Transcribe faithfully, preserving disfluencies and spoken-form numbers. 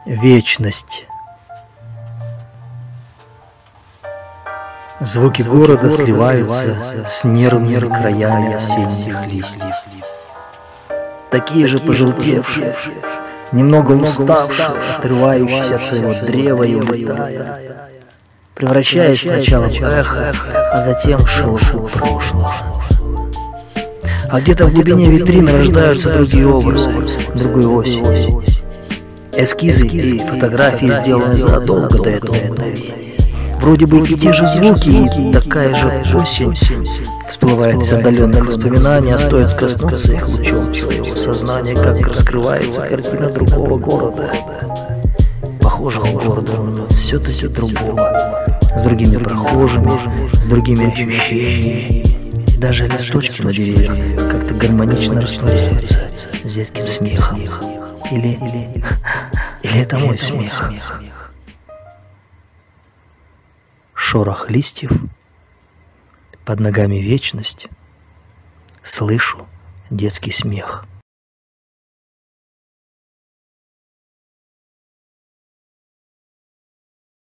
Вечность. Звуки города сливаются с нервными краями осенних листьев. Такие же пожелтевшие, немного уставшие, отрывающиеся от своего древа и улетая, превращаясь сначала в эхо, а затем в шелушку прошлого. А где-то в глубине витрины рождаются другие образы, другой осень. Эскизы и фотографии сделаны задолго до этого мгновения. Вроде бы и те же звуки, и такая же осень всплывает из отдаленных воспоминаний, а стоит коснуться их лучом своего сознания, как раскрывается картина другого города. Похожего города, но все-таки другого. С другими прохожими, с другими ощущениями. И даже листочки на деревьях как-то гармонично растворяются с детским смехом. Или, или, или это мой смех? Шорох листьев, под ногами вечность, слышу детский смех.